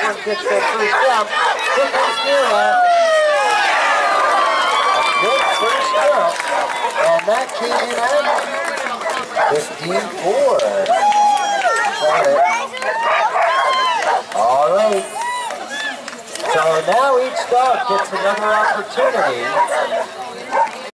one gets their first jump. Here comes Myrra. A good first jump. And that came in at 15-4. Got it. All right. So now each dog gets another opportunity